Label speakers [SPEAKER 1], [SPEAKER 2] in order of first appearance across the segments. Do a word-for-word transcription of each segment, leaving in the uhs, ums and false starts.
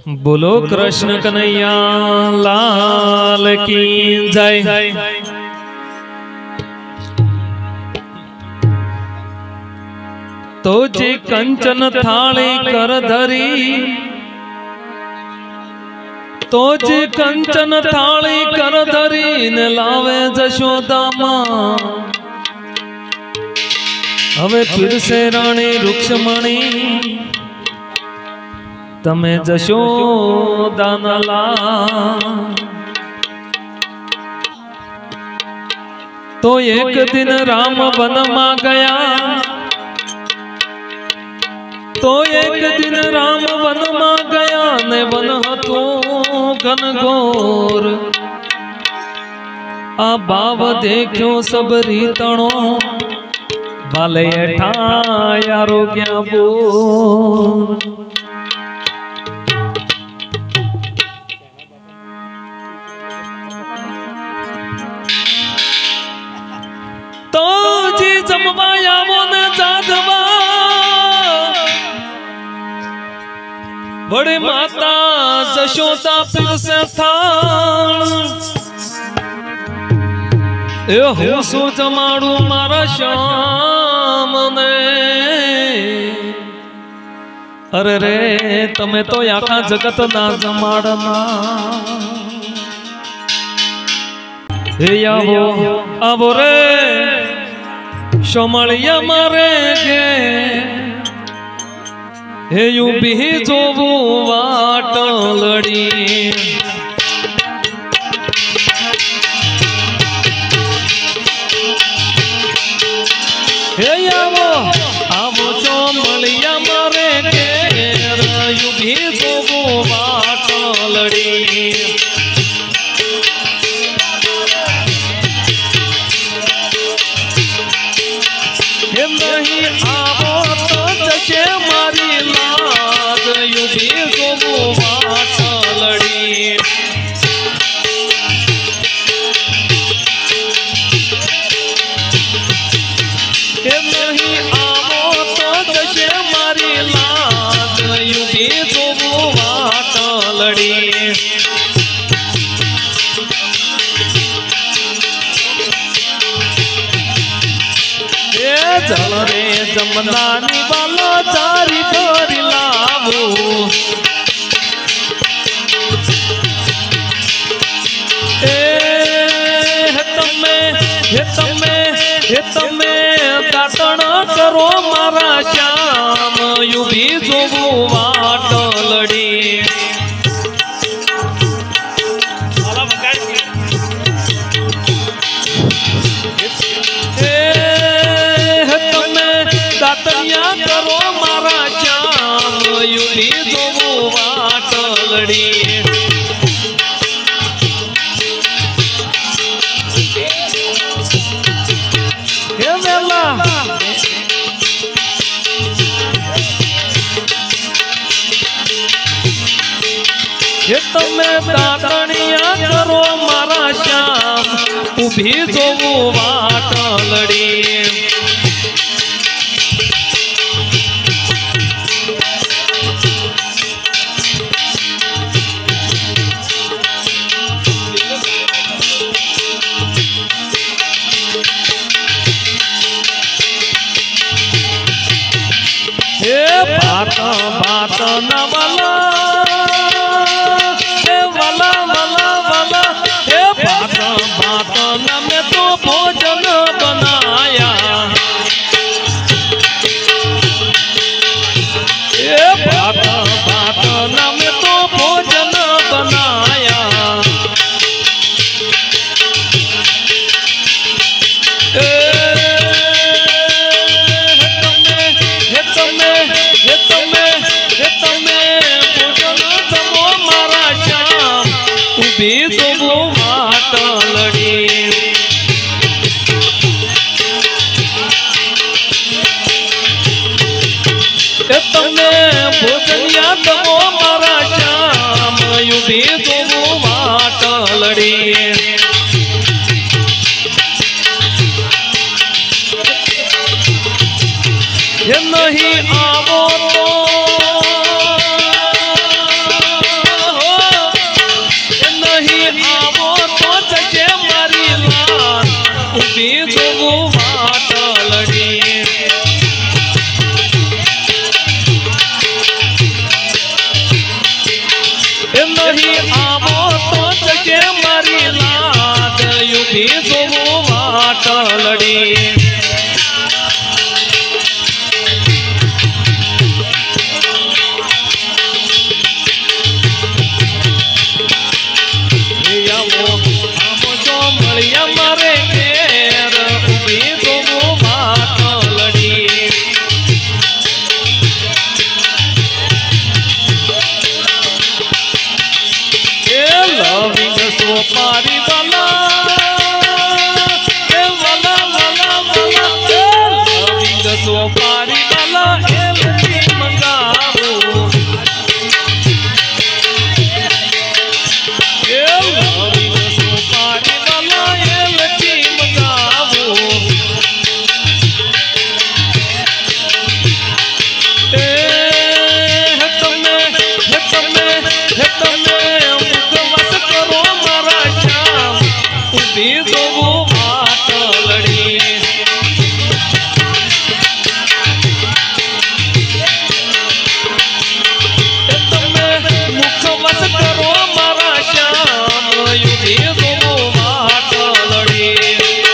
[SPEAKER 1] बोलो कृष्ण कन्हैया लाल की जय। तो जे कंचन थाली कर धरी, तो जे कंचन थाली कर धरी ने लावे जशोदा मां। हवे फिर से रानी रुक्ष्मणी तमे जशोदा न ला। तो एक दिन राम वन में गया, तो एक दिन राम वन में गया ने वन हतो घनघोर। आ बाव देखो सब रीतणो वाले ठाया रोग्या बोर। तो जी जमवाया वो ने जादवा बड़े माता जशोदा फिर से थान। ए हो सो जमाड़ू मारा श्याम ने। अरे रे तमे तो आखा जगत ना जमाड़ना। हे आवो आवो रे शमलिया मारे गे। हे यू भी जोवू वाट लड़ी। हे आवो आवो शमलिया मारे गे। यू भी जोवू वाट लड़ी। नहीं आवो तो जशे मारी लाज। यू भी जोवू वाट लड़ी। नहीं आवो तो जशे मारी लाज। यू भी जोवू वाट लड़ी। चल रे जमनानी वाला चारी करी लावो। ए तमे हे तमे हे तमे दातण करो मारा श्याम। यू भी जोवू वाट लड़ी। दातनिया करो मारा श्याम। यू भी जोवू वाट लड़ी। हे वेला हे तमे दातनिया करो मारा श्याम। तू भी जोवू वाट लड़ी। बात बात न वाला हे वाला वाला वाला। हे बात बात न में तो भोजन बनाया। हे बात बात न में तो भोजन बनाया। भी जोवू वाट लड़ी। तमे भोजनिया दमो मारा श्याम। यू भी जोवू वाट लड़ी। ये नहीं आवो तो નહીં આવો તો જગે મારી લાજ યુભી જોવું વાટલડી સોપારી વાલા એ વાલા વાલા વાલા લવિંગ સોપારી વાલા એલચી મંગાવો એ લવિંગ સોપારી વાલા એલચી મંગાવો એ તમે હે તમે હે તમે મુખવાસ કરો ઉભી જોવું વાટલડી તમે મુખવાસ કરો મારા શ્યામ ઉભી જોવું વાટલડી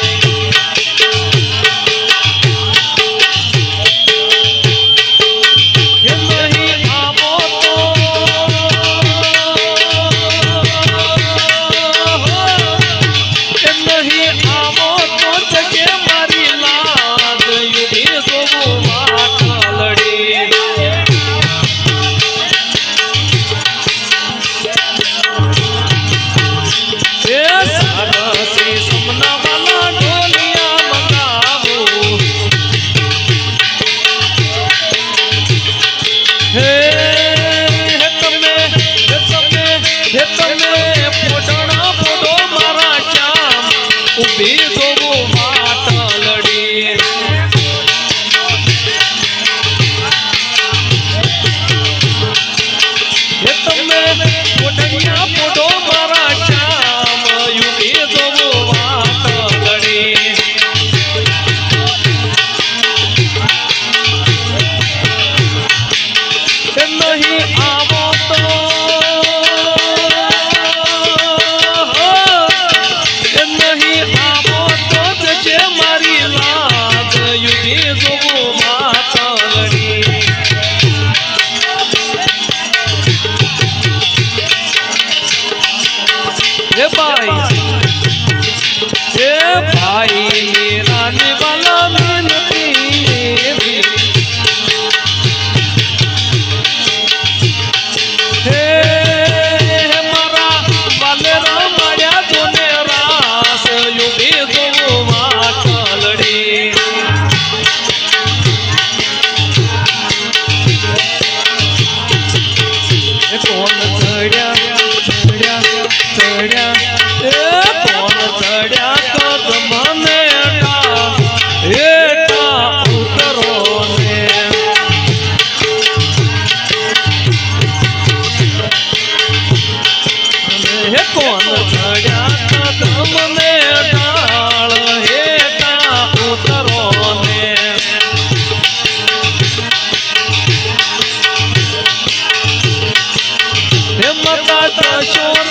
[SPEAKER 1] એ નહીં આવો તો નહીં આવો તો જગે મારી લાજ યુભી જોવું વાટલડી એ સારસી સમના વાલા ઢોલિયા મંગાવો હે તમે હે તમે હે તમે પોડણા પોડો મારા શ્યામ ઉભી જોવું વાટલડી હે તમે પોડણિયા પોડો મારા શ્યામ ઉભી જોવું વાટલડી હે નહીં આવો તો નહીં આવો તો જશે મારી લાજ યુભી જોવું વાટલડી હે ભાઈ હે ભાઈ રાની વાલા મિનતી હે મારા વાલેરા માળ્યા જોને રાસ યુભી જોવું વાટલડી કોણ ચડ્યા ચડ્યા ચડ્યા એ કોણ ચડ્યા કદ મને હેઠા ઉતરો ને હે કોણ ચડ્યા કદ મને ઢાળ હેઠા ઉતરો ને હે મતા શોર